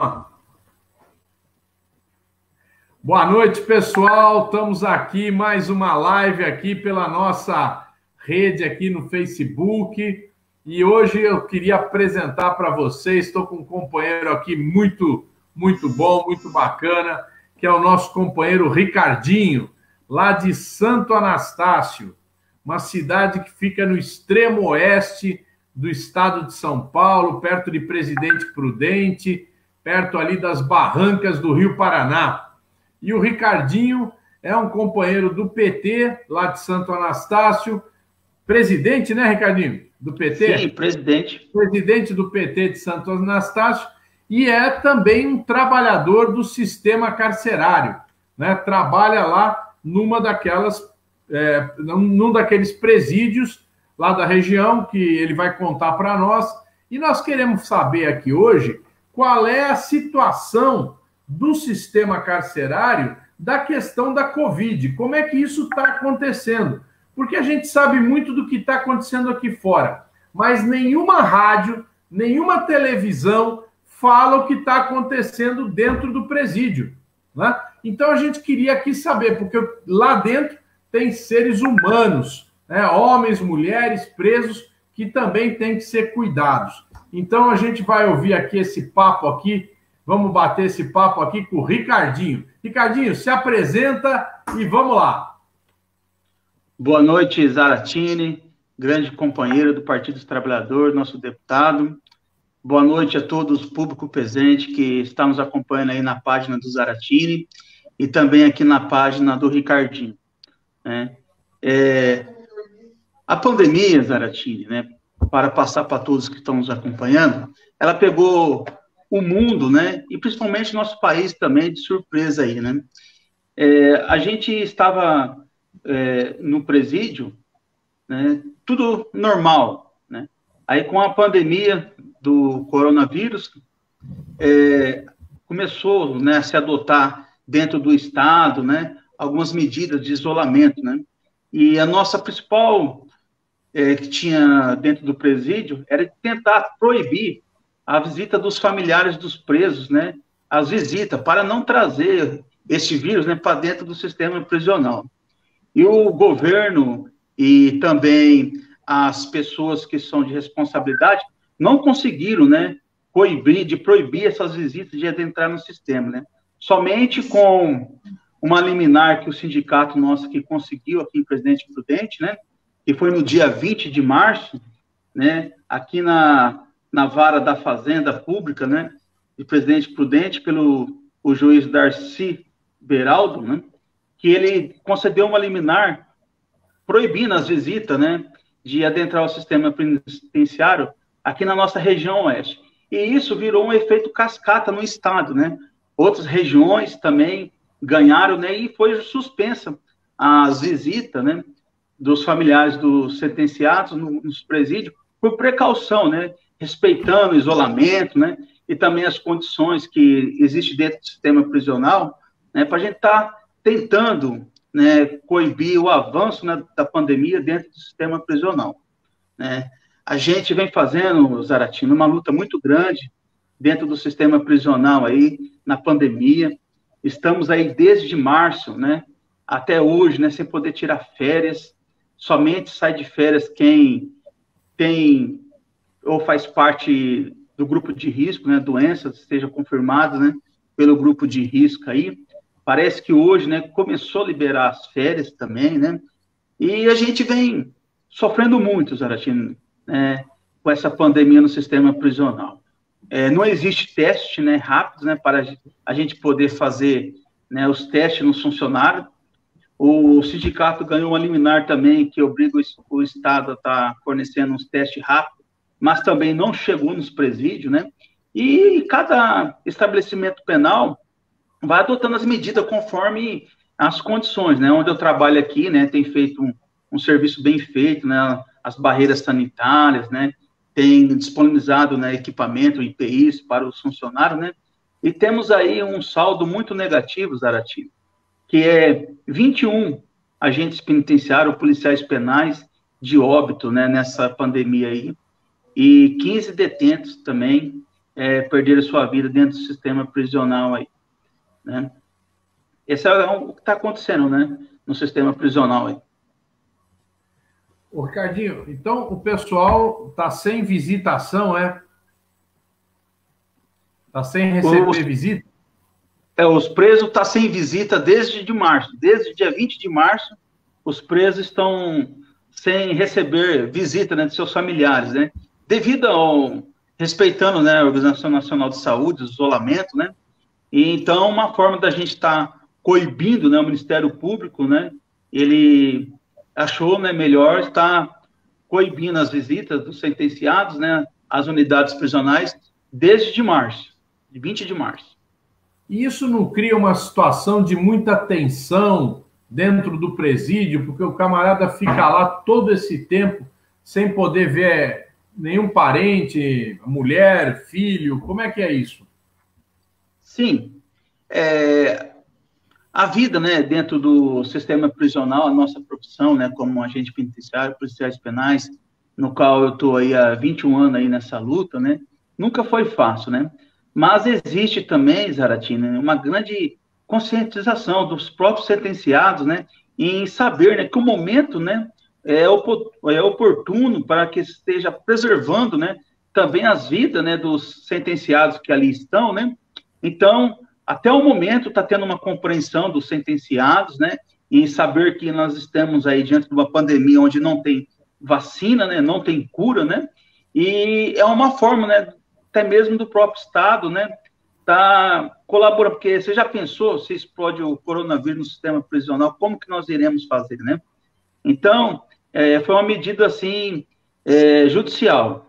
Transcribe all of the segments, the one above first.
Boa noite, pessoal. Estamos aqui, mais uma live aqui pela nossa rede aqui no Facebook. E hoje eu queria apresentar para vocês, estou com um companheiro aqui muito bom, muito bacana, que é o nosso companheiro Ricardinho, lá de Santo Anastácio, uma cidade que fica no extremo oeste do estado de São Paulo, perto de Presidente Prudente, perto ali das barrancas do Rio Paraná. E o Ricardinho é um companheiro do PT, lá de Santo Anastácio, presidente, né, Ricardinho? Do PT? Sim, presidente. Presidente do PT de Santo Anastácio, e é também um trabalhador do sistema carcerário, né? Trabalha lá num daqueles presídios lá da região, que ele vai contar para nós, e nós queremos saber aqui hoje qual é a situação do sistema carcerário da questão da Covid, como é que isso está acontecendo, porque a gente sabe muito do que está acontecendo aqui fora, mas nenhuma rádio, nenhuma televisão fala o que está acontecendo dentro do presídio, né? Então a gente queria aqui saber, porque lá dentro tem seres humanos, né? Homens, mulheres, presos, que também têm que ser cuidados. Então a gente vai ouvir aqui esse papo aqui, vamos bater esse papo aqui com o Ricardinho. Ricardinho, se apresenta e vamos lá. Boa noite, Zaratini, grande companheiro do Partido dos Trabalhadores, nosso deputado. Boa noite a todos, público presente que está nos acompanhando aí na página do Zaratini e também aqui na página do Ricardinho, né? A pandemia, Zaratini, né, para passar para todos que estão nos acompanhando, ela pegou o mundo, né, e principalmente nosso país também de surpresa aí, né? A gente estava no presídio, né, tudo normal, né? Aí com a pandemia do coronavírus, começou, né, a se adotar dentro do Estado, né, algumas medidas de isolamento, né? E a nossa principal que tinha dentro do presídio era tentar proibir a visita dos familiares dos presos, né? As visitas, para não trazer esse vírus, né, para dentro do sistema prisional. E o governo e também as pessoas que são de responsabilidade não conseguiram, né, proibir essas visitas de adentrar no sistema, né? Somente com uma liminar que o sindicato nosso que conseguiu aqui em Presidente Prudente, né, que foi no dia 20 de março, né, aqui na vara da Fazenda Pública, né, de Presidente Prudente, o juiz Darcy Beraldo, né, que ele concedeu uma liminar proibindo as visitas, né, de adentrar o sistema penitenciário aqui na nossa região oeste. E isso virou um efeito cascata no estado, né? Outras regiões também ganharam, né, e foi suspensa as visitas, né, dos familiares dos sentenciados nos presídios por precaução, né, respeitando o isolamento, né, e também as condições que existem dentro do sistema prisional, né, para a gente estar tentando, né, coibir o avanço, né, da pandemia dentro do sistema prisional, né. A gente vem fazendo, Zaratino, uma luta muito grande dentro do sistema prisional aí, na pandemia. Estamos aí desde março, né, até hoje, né, sem poder tirar férias. Somente sai de férias quem tem ou faz parte do grupo de risco, né, doenças esteja confirmadas, né, pelo grupo de risco aí. Parece que hoje, né, começou a liberar as férias também, né, e a gente vem sofrendo muito, Zaratino, né, com essa pandemia no sistema prisional. Não existe teste, né, rápido, né, para a gente poder fazer, né, os testes nos funcionários. O sindicato ganhou uma liminar também que obriga o Estado a estar fornecendo uns testes rápidos, mas também não chegou nos presídios, né? E cada estabelecimento penal vai adotando as medidas conforme as condições, né? Onde eu trabalho aqui, né, tem feito um serviço bem feito, né? As barreiras sanitárias, né? Tem disponibilizado, né, equipamento, IPIs para os funcionários, né? E temos aí um saldo muito negativo, Zaratino, que é 21 agentes penitenciários, policiais penais de óbito, né, nessa pandemia aí, e 15 detentos também perderam sua vida dentro do sistema prisional aí, né? Esse é o que está acontecendo, né, no sistema prisional aí. Ô, Ricardinho, então o pessoal está sem visitação, é? Está sem receber visita? Os presos estão sem visita desde março. Desde o dia 20 de março, os presos estão sem receber visita, né, de seus familiares, né? Devido ao... respeitando, né, a Organização Nacional de Saúde, o isolamento, né? E então, uma forma da gente estar coibindo, né, o Ministério Público, né? Ele achou, né, melhor estar coibindo as visitas dos sentenciados, né, às unidades prisionais desde março, de 20 de março. E isso não cria uma situação de muita tensão dentro do presídio, porque o camarada fica lá todo esse tempo sem poder ver nenhum parente, mulher, filho? Como é que é isso? Sim. A vida, né, dentro do sistema prisional, a nossa profissão, né, como agente penitenciário, policiais penais, no qual eu estou aí há 21 anos aí nessa luta, né, nunca foi fácil, né? Mas existe também, Zaratina, uma grande conscientização dos próprios sentenciados, né, em saber, né, que o momento, né, é oportuno para que esteja preservando, né, também as vidas, né, dos sentenciados que ali estão, né? Então, até o momento está tendo uma compreensão dos sentenciados, né, em saber que nós estamos aí diante de uma pandemia onde não tem vacina, né, não tem cura, né, e é uma forma, né, até mesmo do próprio Estado, né, tá colaborando, porque você já pensou, se explode o coronavírus no sistema prisional, como que nós iremos fazer, né? Então, foi uma medida, assim, judicial.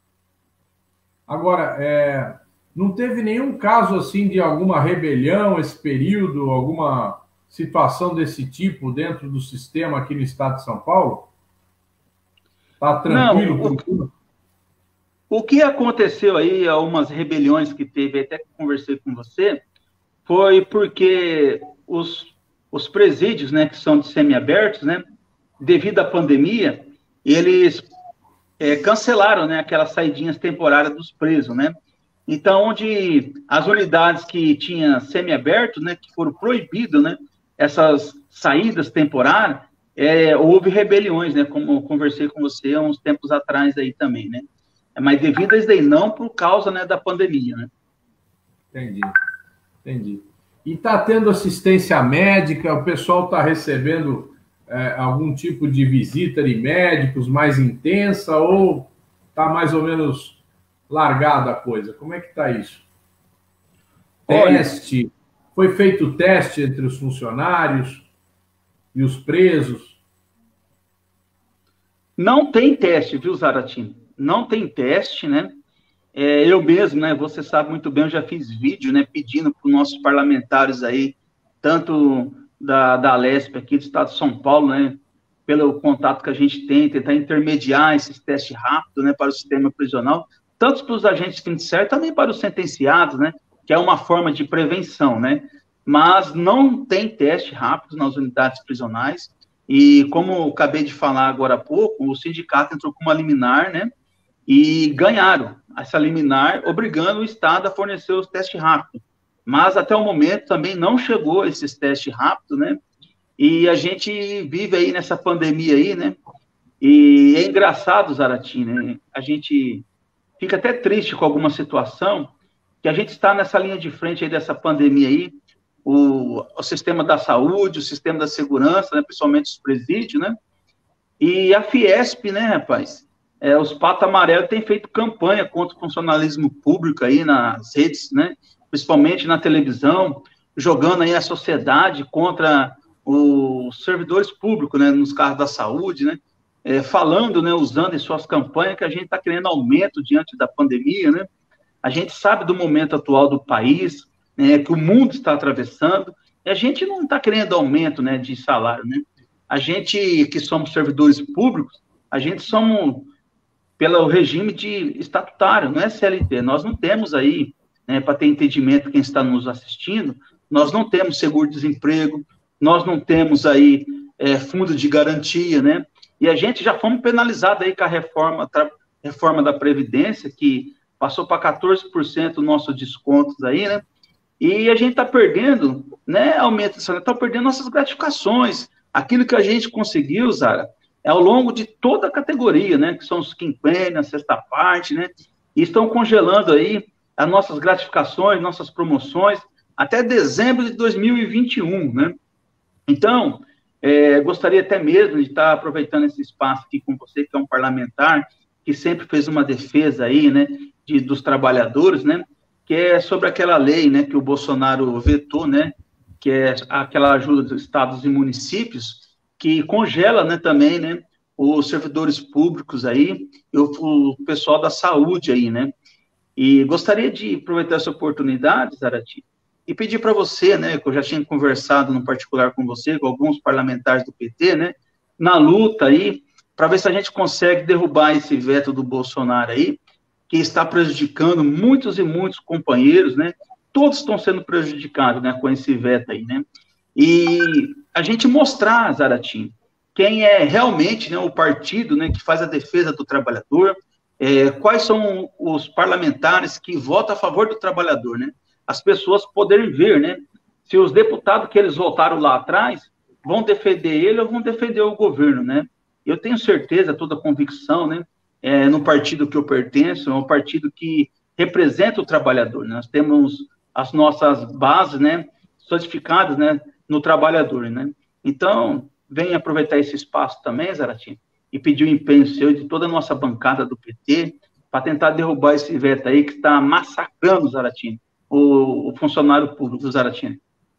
Agora, não teve nenhum caso, assim, de alguma rebelião esse período, alguma situação desse tipo dentro do sistema aqui no estado de São Paulo? Está tranquilo? Não, o que aconteceu aí, algumas rebeliões que teve, até que conversei com você, foi porque os presídios, né, que são de semiabertos, né, devido à pandemia, eles cancelaram, né, aquelas saidinhas temporárias dos presos, né? Então, onde as unidades que tinham semiaberto, né, que foram proibidas, né, essas saídas temporárias, houve rebeliões, né, como eu conversei com você há uns tempos atrás aí também, né? Mas devido a isso daí, não por causa, né, da pandemia, né? Entendi. E está tendo assistência médica? O pessoal está recebendo algum tipo de visita de médicos mais intensa ou está mais ou menos largada a coisa? Como é que está isso? Teste? Foi feito teste entre os funcionários e os presos? Não tem teste, viu, Zaratina? Não tem teste, né? Eu mesmo, né? Você sabe muito bem, eu já fiz vídeo, né? Pedindo para os nossos parlamentares aí, tanto da Alesp aqui do estado de São Paulo, né? Pelo contato que a gente tem, tentar intermediar esses testes rápidos, né? Para o sistema prisional, tanto para os agentes penitenciários, também para os sentenciados, né? Que é uma forma de prevenção, né? Mas não tem teste rápido nas unidades prisionais. E como eu acabei de falar agora há pouco, o sindicato entrou com uma liminar, né? E ganharam essa liminar, obrigando o Estado a fornecer os testes rápidos. Mas, até o momento, também não chegou esses testes rápidos, né? E a gente vive aí nessa pandemia aí, né? E é engraçado, Zaratina, né? A gente fica até triste com alguma situação, que a gente está nessa linha de frente aí dessa pandemia aí, o sistema da saúde, o sistema da segurança, né? Principalmente os presídios, né? E a Fiesp, né, rapaz? Os Pato Amarelo têm feito campanha contra o funcionalismo público aí nas redes, né? Principalmente na televisão, jogando aí a sociedade contra os servidores públicos, né? Nos carros da saúde, né? Falando, né? Usando em suas campanhas que a gente está querendo aumento diante da pandemia, né? A gente sabe do momento atual do país, né? Que o mundo está atravessando, e a gente não está querendo aumento, né? De salário, né? A gente que somos servidores públicos, a gente somos pelo regime de estatutário, não é CLT. Nós não temos aí, né, para ter entendimento quem está nos assistindo, nós não temos seguro-desemprego, nós não temos aí fundo de garantia, né? E a gente já fomos penalizados aí com a reforma da Previdência, que passou para 14% nossos descontos aí, né? E a gente está perdendo, né, aumento de salário, está perdendo nossas gratificações, aquilo que a gente conseguiu, Zara, é ao longo de toda a categoria, né, que são os quinquênios, a sexta parte, né, e estão congelando aí as nossas gratificações, nossas promoções, até dezembro de 2021, né? Então, gostaria até mesmo de estar aproveitando esse espaço aqui com você, que é um parlamentar, que sempre fez uma defesa aí, né, dos trabalhadores, né, que é sobre aquela lei, né, que o Bolsonaro vetou, né, que é aquela ajuda dos estados e municípios, que congela, né, também, né, os servidores públicos aí, e o pessoal da saúde aí, né. E gostaria de aproveitar essa oportunidade, Zarati, e pedir para você, né, que eu já tinha conversado no particular com você, com alguns parlamentares do PT, né, na luta aí, para ver se a gente consegue derrubar esse veto do Bolsonaro aí, que está prejudicando muitos e muitos companheiros, né? Todos estão sendo prejudicados, né, com esse veto aí, né? E a gente mostrar, Zaratim, quem é realmente, né, o partido, né, que faz a defesa do trabalhador, quais são os parlamentares que votam a favor do trabalhador, né? As pessoas poderem ver, né, se os deputados que eles votaram lá atrás vão defender ele ou vão defender o governo, né? Eu tenho certeza, toda convicção, né, no partido que eu pertenço, é um partido que representa o trabalhador. Nós temos as nossas bases, né, solidificadas, né, no trabalhador, né. Então, venha aproveitar esse espaço também, Zaratim, e pedir o empenho seu e de toda a nossa bancada do PT para tentar derrubar esse veto aí que está massacrando, Zaratim, o funcionário público, Zaratim.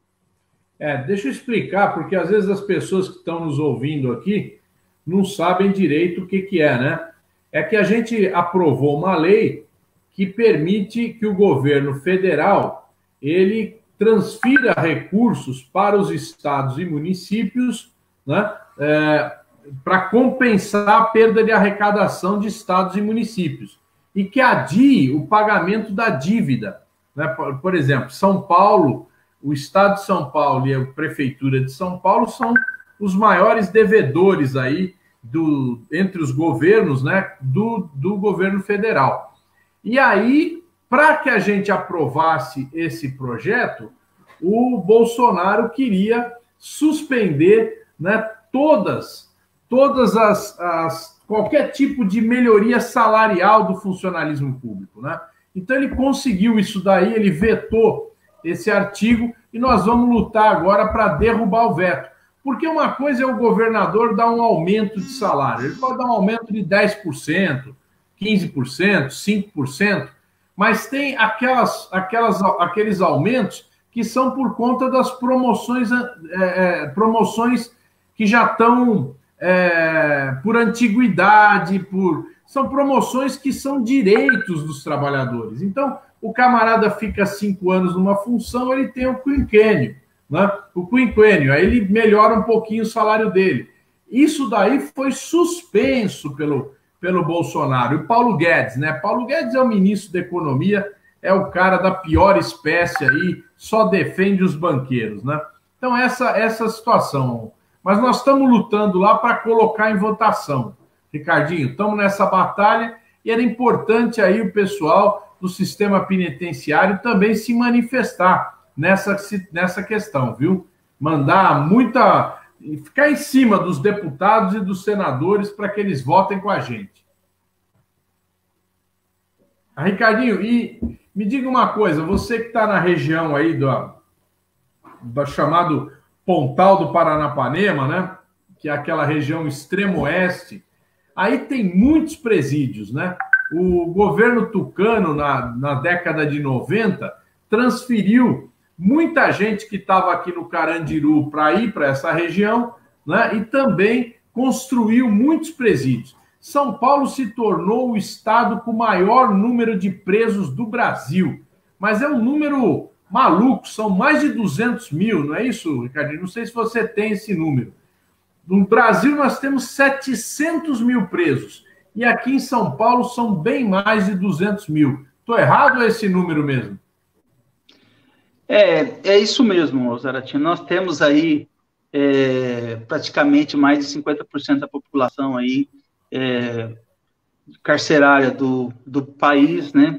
Deixa eu explicar, porque às vezes as pessoas que estão nos ouvindo aqui não sabem direito o que é, né? É que a gente aprovou uma lei que permite que o governo federal ele transfira recursos para os estados e municípios, né, para compensar a perda de arrecadação de estados e municípios e que adie o pagamento da dívida, né? Por exemplo, São Paulo, o estado de São Paulo e a prefeitura de São Paulo são os maiores devedores aí entre os governos, né, do governo federal. E aí, para que a gente aprovasse esse projeto, o Bolsonaro queria suspender, né, qualquer tipo de melhoria salarial do funcionalismo público, né? Então ele conseguiu isso daí, ele vetou esse artigo e nós vamos lutar agora para derrubar o veto. Porque uma coisa é o governador dar um aumento de salário. Ele pode dar um aumento de 10%, 15%, 5%, mas tem aqueles aumentos que são por conta das promoções que já estão por antiguidade, são promoções que são direitos dos trabalhadores. Então, o camarada fica 5 anos numa função, ele tem o quinquênio. Né? O quinquênio, aí ele melhora um pouquinho o salário dele. Isso daí foi suspenso pelo Bolsonaro. E o Paulo Guedes, né? Paulo Guedes é o ministro da Economia, é o cara da pior espécie aí, só defende os banqueiros, né? Então, essa situação. Mas nós estamos lutando lá para colocar em votação. Ricardinho, estamos nessa batalha e era importante aí o pessoal do sistema penitenciário também se manifestar nessa questão, viu? Mandar ficar em cima dos deputados e dos senadores para que eles votem com a gente. Ricardinho, e me diga uma coisa, você que está na região aí do chamado Pontal do Paranapanema, né? Que é aquela região extremo oeste, aí tem muitos presídios, né? O governo tucano, na década de 90, transferiu muita gente que estava aqui no Carandiru para ir para essa região, né? E também construiu muitos presídios. São Paulo se tornou o estado com o maior número de presos do Brasil. Mas é um número maluco, são mais de 200 mil, não é isso, Ricardinho? Não sei se você tem esse número. No Brasil, nós temos 700 mil presos. E aqui em São Paulo são bem mais de 200 mil. Estou errado ou é esse número mesmo? É isso mesmo, Zaratinho. Nós temos aí praticamente mais de 50% da população aí carcerária do país, né?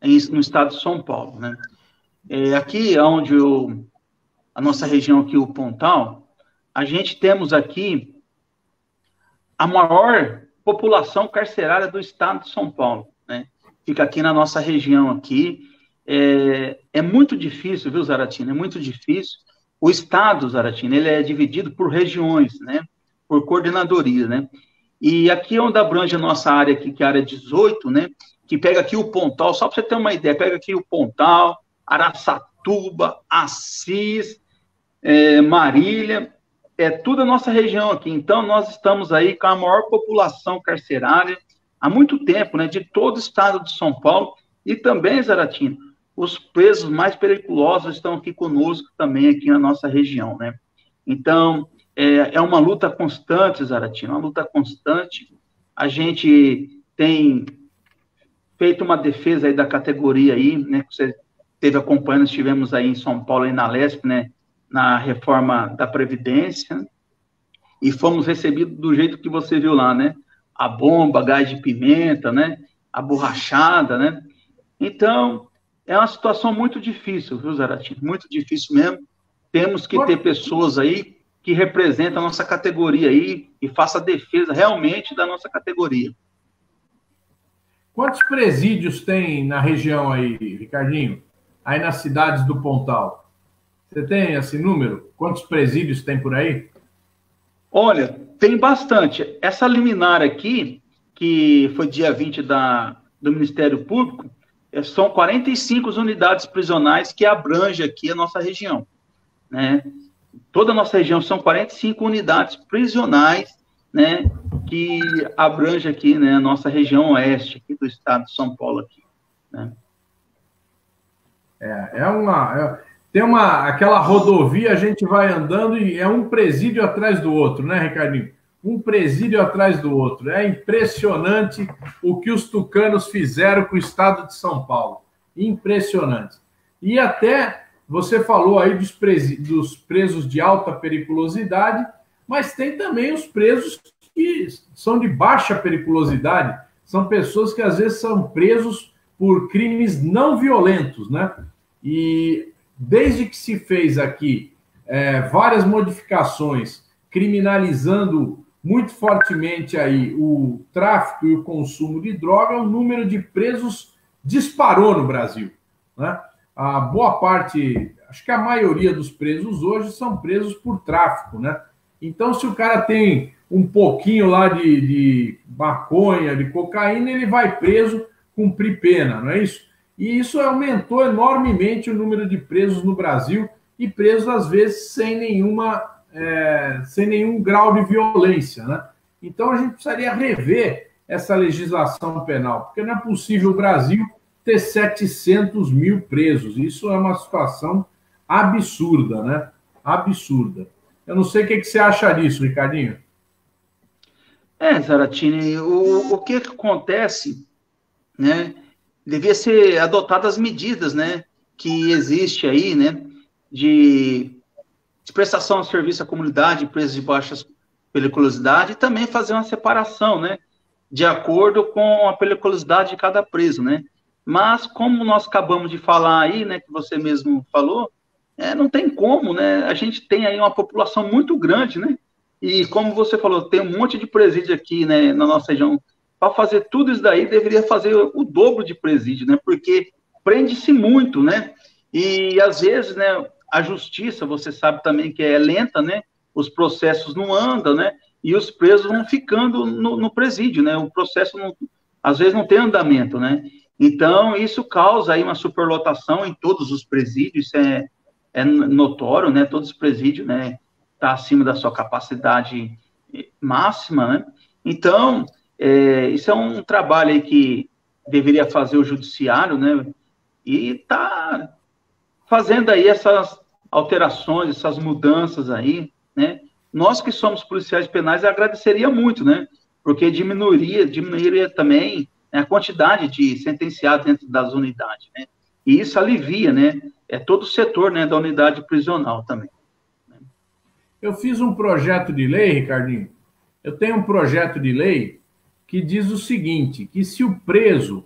no estado de São Paulo, né? Aqui, onde a nossa região aqui, o Pontal, a gente temos aqui a maior população carcerária do estado de São Paulo, né? Fica aqui na nossa região aqui. É muito difícil, viu, Zaratina? É muito difícil. O estado, Zaratina, ele é dividido por regiões, né? Por coordenadoria, né? E aqui onde abrange a nossa área aqui, que é a área 18, né? Que pega aqui o Pontal, só para você ter uma ideia, pega aqui o Pontal, Araçatuba, Assis, Marília, tudo a nossa região aqui. Então, nós estamos aí com a maior população carcerária há muito tempo, né? De todo o estado de São Paulo. E também, Zaratina, os presos mais periculosos estão aqui conosco também, aqui na nossa região, né? Então, é uma luta constante, Zaratina, uma luta constante. A gente tem feito uma defesa aí da categoria aí, né? Que você esteve acompanhando, estivemos aí em São Paulo, aí na Lesp, né? Na reforma da Previdência, e fomos recebidos do jeito que você viu lá, né? A bomba, gás de pimenta, né? A borrachada, né? Então, é uma situação muito difícil, viu, Zaratina? Muito difícil mesmo. Temos que ter pessoas aí que representam a nossa categoria aí e façam a defesa realmente da nossa categoria. Quantos presídios tem na região aí, Ricardinho? Aí nas cidades do Pontal? Você tem esse número? Quantos presídios tem por aí? Olha, tem bastante. Essa liminar aqui, que foi dia 20 do Ministério Público, são 45 unidades prisionais que abrange aqui a nossa região, né? Toda a nossa região são 45 unidades prisionais, né, que abrange aqui, né, a nossa região oeste aqui do estado de São Paulo aqui, né? Tem aquela rodovia, a gente vai andando e é um presídio atrás do outro, né, Ricardinho? Um presídio atrás do outro. É impressionante o que os tucanos fizeram com o estado de São Paulo. Impressionante. E até você falou aí dos presos de alta periculosidade, mas tem também os presos que são de baixa periculosidade. São pessoas que às vezes são presos por crimes não violentos, né? E desde que se fez aqui várias modificações criminalizando muito fortemente aí o tráfico e o consumo de droga, o número de presos disparou no Brasil, né? A boa parte, acho que a maioria dos presos hoje são presos por tráfico, né? Então, se o cara tem um pouquinho lá de maconha, de cocaína, ele vai preso, cumprir pena, não é isso? E isso aumentou enormemente o número de presos no Brasil, e presos, às vezes, sem nenhum grau de violência, né? Então, a gente precisaria rever essa legislação penal, porque não é possível o Brasil ter 700 mil presos. Isso é uma situação absurda, né? Absurda. Eu não sei o que você acha disso, Ricardinho. Zaratini, o que acontece, né? Devia ser adotadas medidas, né? Que existe aí, né? De prestação de serviço à comunidade, presos de baixa periculosidade, e também fazer uma separação, né? De acordo com a periculosidade de cada preso, né? Mas, como nós acabamos de falar aí, né, que você mesmo falou, não tem como, né? A gente tem aí uma população muito grande, né? E, como você falou, tem um monte de presídio aqui, né, na nossa região. Para fazer tudo isso daí, deveria fazer o dobro de presídio, né? Porque prende-se muito, né? E, às vezes, né, a justiça, você sabe também que é lenta, né? Os processos não andam, né? E os presos vão ficando no presídio, né? O processo, às vezes, não tem andamento, né? Então, isso causa aí uma superlotação em todos os presídios, isso é notório, né? Todos os presídios, né? Tá acima da sua capacidade máxima, né? Então, isso é um trabalho aí que deveria fazer o judiciário, né? E tá fazendo aí essas alterações, essas mudanças aí, né? Nós que somos policiais penais agradeceria muito, né? Porque diminuiria também, né, a quantidade de sentenciados dentro das unidades, né? E isso alivia, né? Todo o setor, né, da unidade prisional também. Eu fiz um projeto de lei, Ricardinho. Eu tenho um projeto de lei que diz o seguinte, que se o preso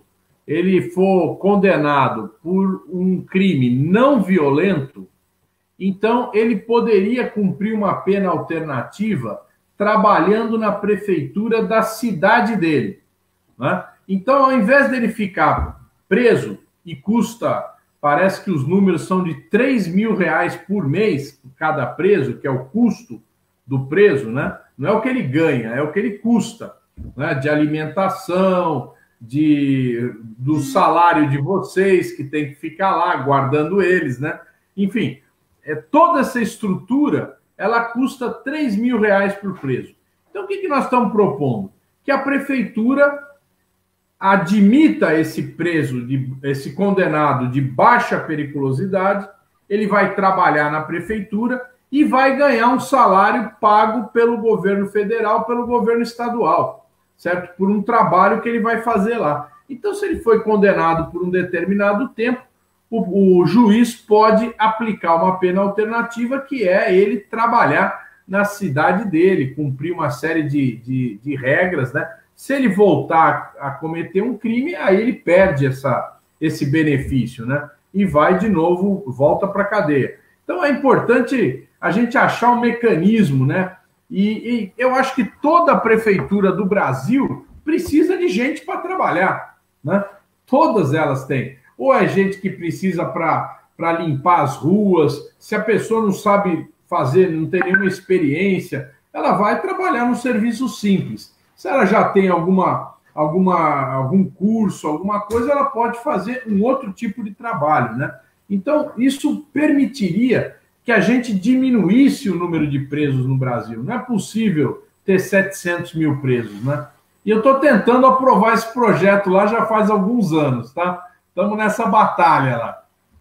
ele for condenado por um crime não violento, então ele poderia cumprir uma pena alternativa trabalhando na prefeitura da cidade dele, né? Então, ao invés dele ficar preso e custa, parece que os números são de R$ 3.000 por mês por cada preso, que é o custo do preso, né? Não é o que ele ganha, é o que ele custa, né? De alimentação, do salário de vocês, que tem que ficar lá guardando eles, né? Enfim, toda essa estrutura, ela custa R$ 3.000 por preso. Então, o que nós estamos propondo? Que a prefeitura admita esse preso, esse condenado de baixa periculosidade, ele vai trabalhar na prefeitura e vai ganhar um salário pago pelo governo federal, pelo governo estadual, certo? Por um trabalho que ele vai fazer lá. Então, se ele foi condenado por um determinado tempo, o juiz pode aplicar uma pena alternativa, que é ele trabalhar na cidade dele, cumprir uma série de regras, né? Se ele voltar a cometer um crime, aí ele perde esse benefício, né? E vai de novo, volta para a cadeia. Então é importante a gente achar um mecanismo, né? E eu acho que toda a prefeitura do Brasil precisa de gente para trabalhar, né? Todas elas têm. Ou é gente que precisa para limpar as ruas, se a pessoa não sabe fazer, não tem nenhuma experiência, ela vai trabalhar no serviço simples. Se ela já tem algum curso, alguma coisa, ela pode fazer um outro tipo de trabalho, né? Então, isso permitiria que a gente diminuísse o número de presos no Brasil. Não é possível ter 700 mil presos, né? E eu estou tentando aprovar esse projeto lá já faz alguns anos, tá? Estamos nessa batalha lá.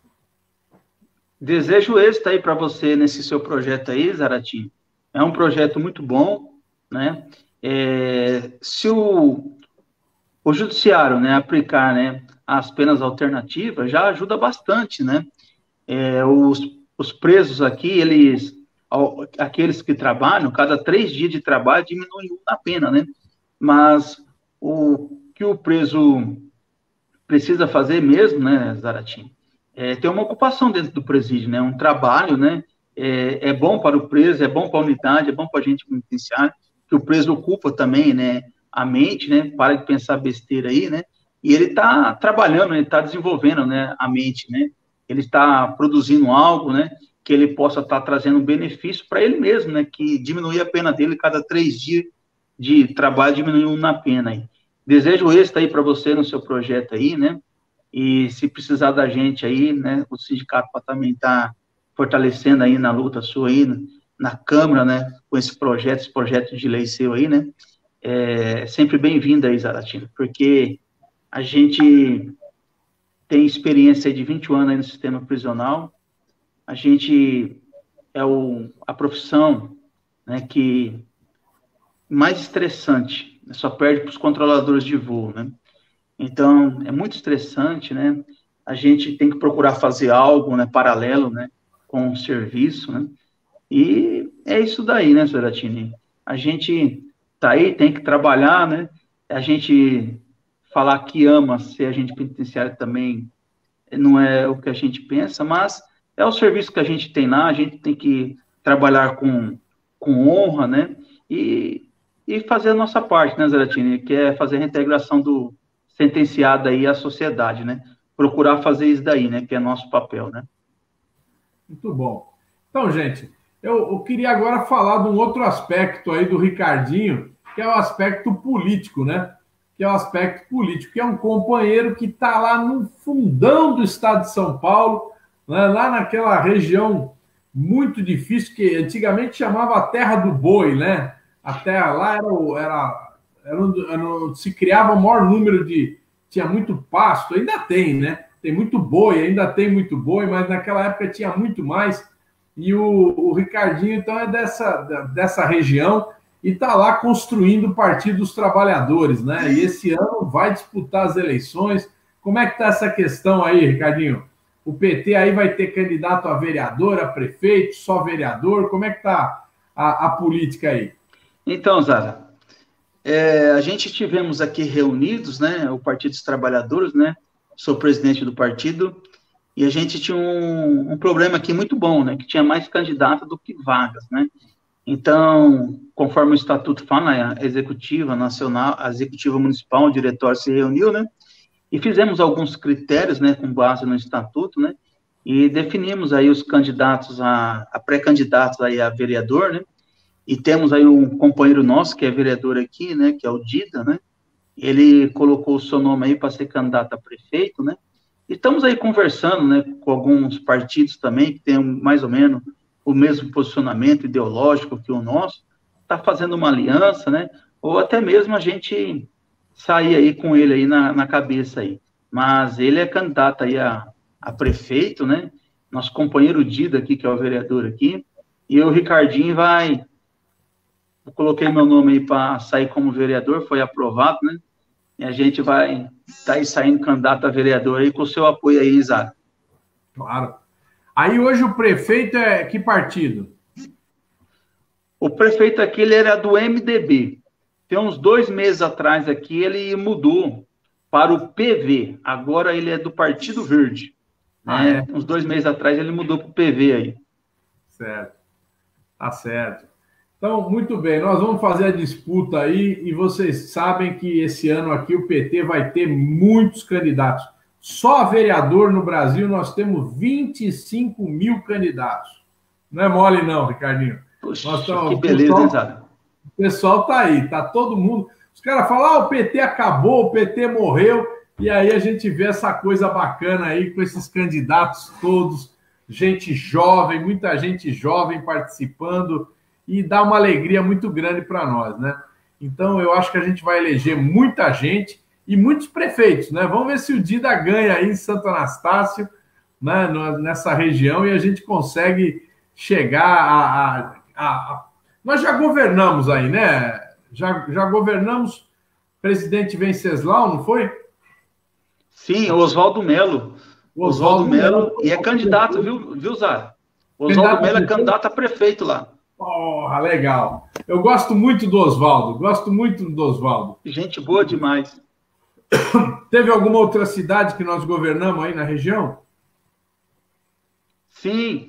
Desejo êxito aí para você nesse seu projeto aí, Zaratim. É um projeto muito bom, né? Se o judiciário, né, aplicar, né, as penas alternativas, já ajuda bastante, né? Os presos aqui, aqueles que trabalham, cada 3 dias de trabalho diminui a pena, né? Mas o que o preso precisa fazer mesmo, né, Zaratim, ter uma ocupação dentro do presídio, né? Um trabalho, né? É bom para o preso, é bom para a unidade, é bom para a gente penitenciária, que o preso ocupa também, né, a mente, né, para de pensar besteira aí, né, e ele está trabalhando, ele está desenvolvendo, né, a mente, né, ele está produzindo algo, né, que ele possa estar trazendo um benefício para ele mesmo, né, que diminui a pena dele cada 3 dias de trabalho, diminuiu na pena aí. Desejo êxito aí para você no seu projeto aí, né, e se precisar da gente aí, né, o sindicato também está fortalecendo aí na luta sua aí, né, na Câmara, né, com esse projeto de lei seu aí, né, sempre bem-vindo aí, Zaratina, porque a gente tem experiência de 21 anos aí no sistema prisional, a gente é a profissão, né, que mais estressante, né, só perde para os controladores de voo, né, então é muito estressante, né, a gente tem que procurar fazer algo, né, paralelo, né, com o serviço, né, e é isso daí, né, Zaratini? A gente tá aí, tem que trabalhar, né? A gente falar que ama ser agente penitenciário também não é o que a gente pensa, mas é o serviço que a gente tem lá, a gente tem que trabalhar com honra, né? E fazer a nossa parte, né, Zaratini? Que é fazer a reintegração do sentenciado aí à sociedade, né? Procurar fazer isso daí, né? Que é nosso papel, né? Muito bom. Então, gente, eu queria agora falar de um outro aspecto aí do Ricardinho, que é o aspecto político, né? Que é o aspecto político, que é um companheiro que está lá no fundão do estado de São Paulo, né? Lá naquela região muito difícil, que antigamente chamava a Terra do Boi, né? A terra lá se criava o maior número tinha muito pasto, ainda tem, né? Tem muito boi, ainda tem muito boi, mas naquela época tinha muito mais. E o Ricardinho, então, é dessa região e está lá construindo o Partido dos Trabalhadores, né? E esse ano vai disputar as eleições. Como é que está essa questão aí, Ricardinho? O PT aí vai ter candidato a vereador, a prefeito, só vereador? Como é que está a política aí? Então, Zara, A gente tivemos aqui reunidos, né, o Partido dos Trabalhadores, né, sou presidente do partido, e a gente tinha um problema aqui muito bom, né, que tinha mais candidatos do que vagas, né. Então, conforme o estatuto fala, a executiva nacional, a executiva municipal, o diretório se reuniu, né, e fizemos alguns critérios, né, com base no estatuto, né, e definimos aí os candidatos a pré-candidatos aí a vereador, né, e temos aí um companheiro nosso, que é vereador aqui, né, que é o Dida, né, ele colocou o seu nome aí para ser candidato a prefeito, né, e estamos aí conversando, né, com alguns partidos também, que têm mais ou menos o mesmo posicionamento ideológico que o nosso, está fazendo uma aliança, né, ou até mesmo a gente sair aí com ele aí na cabeça aí. Mas ele é candidato aí a prefeito, né, nosso companheiro Dida aqui, que é o vereador aqui, e o Ricardinho eu coloquei meu nome aí para sair como vereador, foi aprovado, né? E a gente vai estar aí saindo candidato a vereador aí com o seu apoio aí, Isaac. Claro. Aí hoje o prefeito é que partido? O prefeito aqui, ele era do MDB. Tem uns 2 meses atrás aqui, ele mudou para o PV. Agora ele é do Partido Verde. Né? Uns 2 meses atrás ele mudou para o PV aí. Certo. Tá certo. Então, muito bem, nós vamos fazer a disputa aí e vocês sabem que esse ano aqui o PT vai ter muitos candidatos. Só a vereador no Brasil nós temos 25 mil candidatos. Não é mole não, Ricardinho. Poxa, que beleza, hein, Zara? O pessoal tá aí, tá todo mundo... Os caras falam, o PT acabou, o PT morreu, e aí a gente vê essa coisa bacana aí com esses candidatos todos, gente jovem, muita gente jovem participando, e dá uma alegria muito grande para nós, né? Então, eu acho que a gente vai eleger muita gente e muitos prefeitos, né? Vamos ver se o Dida ganha aí em Santo Anastácio, né? Nessa região, e a gente consegue chegar Nós já governamos aí, né? Já governamos presidente Venceslau, não foi? Sim, Oswaldo Melo. Oswaldo Melo, e é candidato, viu, Zara? Oswaldo Melo é candidato a prefeito lá. Porra, legal. Eu gosto muito do Oswaldo, Gente boa demais. Teve alguma outra cidade que nós governamos aí na região? Sim.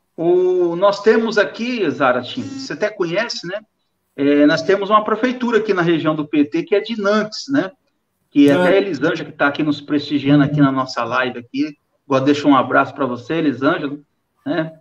Nós temos aqui, Zaratinho, você até conhece, né? Nós temos uma prefeitura aqui na região do PT, que é de Nantes, né? Que até a Elisângela, que está aqui nos prestigiando aqui na nossa live aqui, deixo um abraço para você, Elisângela, né?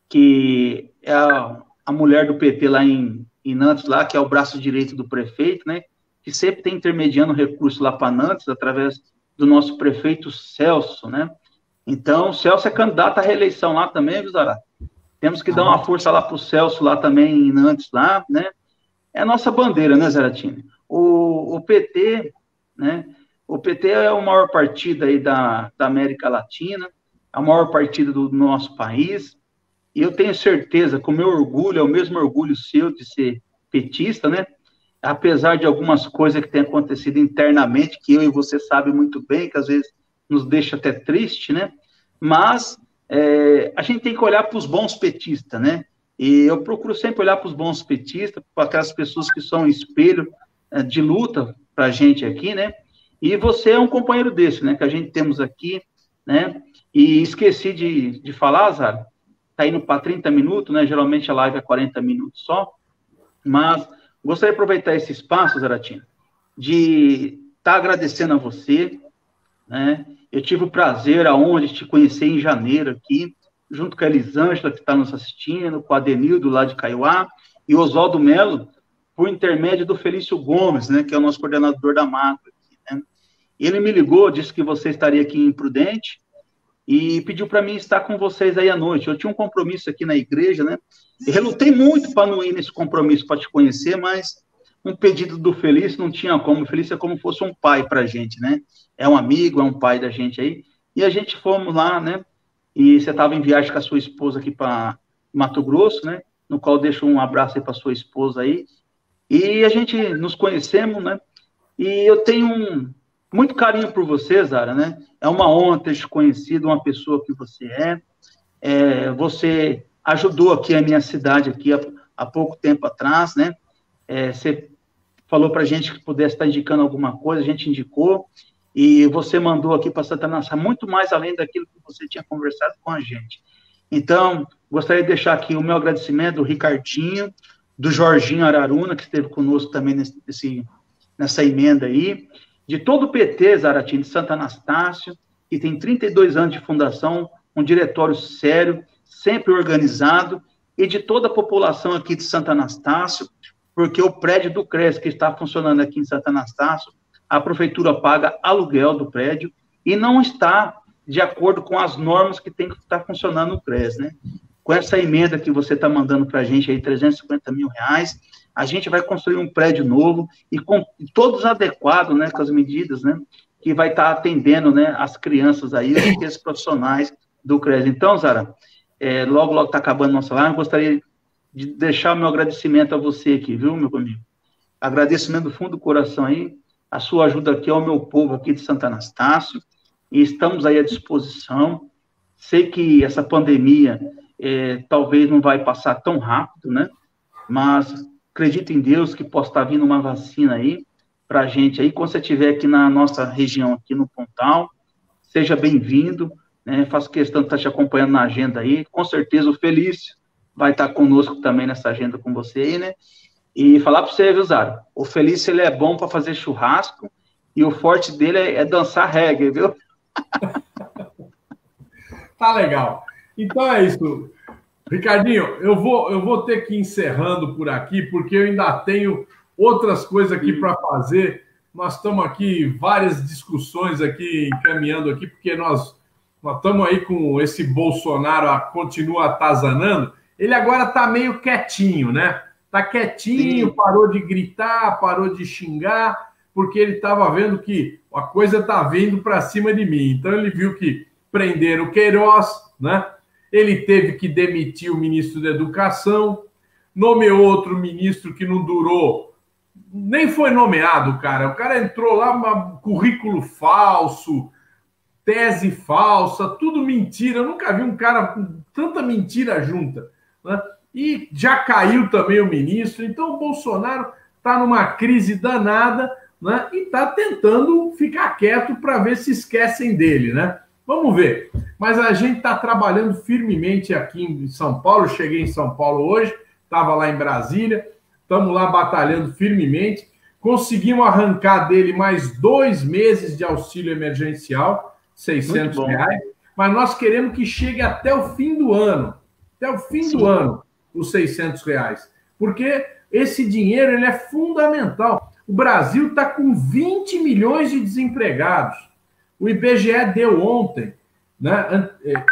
Que é a mulher do PT lá em Nantes, lá, que é o braço direito do prefeito, né, que sempre tem intermediando recurso lá para Nantes, através do nosso prefeito Celso, né. Então, o Celso é candidato à reeleição lá também, viu, Zara? Temos que dar uma força lá para o Celso lá também em Nantes, lá, né. É a nossa bandeira, né, Zaratinho? O PT, né, o PT é o maior partido aí da América Latina, é o maior partido do nosso país. E eu tenho certeza que o meu orgulho é o mesmo orgulho seu de ser petista, né? Apesar de algumas coisas que têm acontecido internamente, que eu e você sabem muito bem, que às vezes nos deixa até triste, né? Mas a gente tem que olhar para os bons petistas, né? E eu procuro sempre olhar para os bons petistas, para aquelas pessoas que são um espelho de luta para a gente aqui, né? E você é um companheiro desse, né? Que a gente temos aqui, né? E esqueci de falar, Zara, está indo para 30 minutos, né? Geralmente a live é 40 minutos só, mas gostaria de aproveitar esse espaço, Zaratinho, de estar agradecendo a você, né? Eu tive o prazer, a honra de te conhecer em janeiro aqui, junto com a Elisângela, que está nos assistindo, com a Denildo lá de Caiuá, e o Oswaldo Melo, por intermédio do Felício Gomes, né? Que é o nosso coordenador da macro aqui, né? Ele me ligou, disse que você estaria aqui em Prudente, e pediu para mim estar com vocês aí à noite. Eu tinha um compromisso aqui na igreja, né? E relutei muito para não ir nesse compromisso para te conhecer, mas um pedido do Felício não tinha como. O Felício é como se fosse um pai para a gente, né? É um amigo, é um pai da gente aí. E a gente fomos lá, né? E você estava em viagem com a sua esposa aqui para Mato Grosso, né? No qual eu deixo um abraço aí para sua esposa aí. E a gente nos conhecemos, né? E eu tenho muito carinho por você, Zara, né? É uma honra ter te conhecido, uma pessoa que você é. Você ajudou aqui a minha cidade aqui há pouco tempo atrás, né? Você falou para a gente que pudesse estar indicando alguma coisa, a gente indicou, e você mandou aqui para Santa Anastácia muito mais além daquilo que você tinha conversado com a gente. Então, gostaria de deixar aqui o meu agradecimento do Ricardinho, do Jorginho Araruna, que esteve conosco também nessa emenda aí, de todo o PT, Zaratim, de Santa Anastácio, que tem 32 anos de fundação, um diretório sério, sempre organizado, e de toda a população aqui de Santa Anastácio, porque o prédio do CRES, que está funcionando aqui em Santa Anastácio, a prefeitura paga aluguel do prédio e não está de acordo com as normas que tem que estar funcionando no CRES, né? Com essa emenda que você está mandando para a gente aí, R$350 mil, a gente vai construir um prédio novo e com todos adequados, né, com as medidas, né, que vai estar atendendo, né, as crianças aí, aqueles profissionais do CRES. Então, Zara, logo está acabando nossa live, eu gostaria de deixar o meu agradecimento a você aqui, viu, meu amigo? Agradecimento do fundo do coração aí, a sua ajuda aqui ao meu povo aqui de Santa Anastácio, e estamos aí à disposição. Sei que essa pandemia talvez não vai passar tão rápido, né? Mas acredito em Deus que possa estar vindo uma vacina aí para a gente aí. Quando você estiver aqui na nossa região, aqui no Pontal, seja bem-vindo, né? Faço questão de estar te acompanhando na agenda aí. Com certeza o Felício vai estar conosco também nessa agenda com você aí, né? E falar para você, viu, Zara? O Felício, ele é bom para fazer churrasco e o forte dele é dançar reggae, viu? Tá legal. Então é isso. Ricardinho, eu vou ter que ir encerrando por aqui, porque eu ainda tenho outras coisas aqui para fazer. Nós estamos aqui, várias discussões aqui, encaminhando aqui, porque nós estamos aí com esse Bolsonaro, continua atazanando. Ele agora está meio quietinho, né? Está quietinho, sim, parou de gritar, parou de xingar, porque ele estava vendo que a coisa está vindo para cima de mim. Então ele viu que prenderam o Queiroz, né? Ele teve que demitir o ministro da Educação, nomeou outro ministro que não durou, nem foi nomeado, cara. O cara entrou lá, currículo falso, tese falsa, tudo mentira. Eu nunca vi um cara com tanta mentira junta, né? E já caiu também o ministro. Então o Bolsonaro está numa crise danada, né? E está tentando ficar quieto para ver se esquecem dele, né? Vamos ver. Mas a gente está trabalhando firmemente aqui em São Paulo. Cheguei em São Paulo hoje, estava lá em Brasília. Estamos lá batalhando firmemente. Conseguimos arrancar dele mais 2 meses de auxílio emergencial, R$600. Mas nós queremos que chegue até o fim do ano. Até o fim do ano, os R$600. Porque esse dinheiro ele é fundamental. O Brasil está com 20 milhões de desempregados. O IBGE deu ontem, né,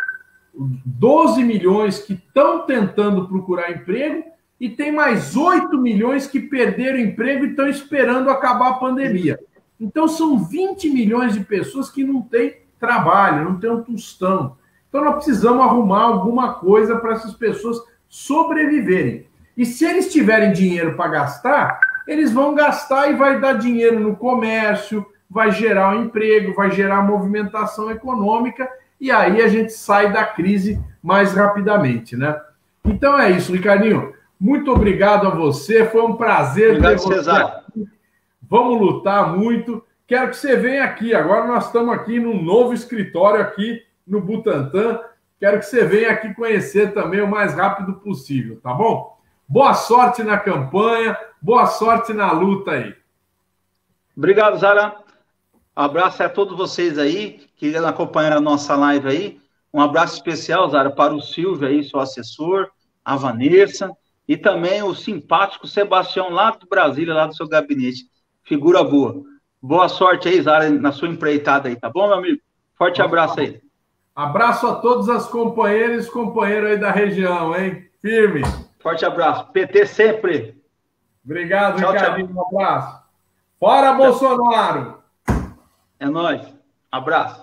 12 milhões que estão tentando procurar emprego e tem mais 8 milhões que perderam emprego e estão esperando acabar a pandemia. Então, são 20 milhões de pessoas que não têm trabalho, não têm um tostão. Então, nós precisamos arrumar alguma coisa para essas pessoas sobreviverem. E se eles tiverem dinheiro para gastar, eles vão gastar e vai dar dinheiro no comércio, vai gerar um emprego, vai gerar movimentação econômica, e aí a gente sai da crise mais rapidamente, né? Então é isso, Ricardinho. Muito obrigado a você, foi um prazer ter você aqui. Vamos lutar muito. Quero que você venha aqui. Agora nós estamos aqui num novo escritório aqui no Butantã. Quero que você venha aqui conhecer também o mais rápido possível, tá bom? Boa sorte na campanha, boa sorte na luta aí. Obrigado, Zara. Abraço a todos vocês aí que acompanharam a nossa live aí. Um abraço especial, Zara, para o Silvio aí, seu assessor, a Vanessa, e também o simpático Sebastião lá do Brasília, lá do seu gabinete. Figura boa. Boa sorte aí, Zara, na sua empreitada aí, tá bom, meu amigo? Forte abraço aí. Abraço a todas as companheiras e companheiros aí da região, hein? Firme. Forte abraço. PT sempre. Obrigado, tchau, Ricardinho. Tchau. Um abraço. Fora Bolsonaro! É nóis. Abraço.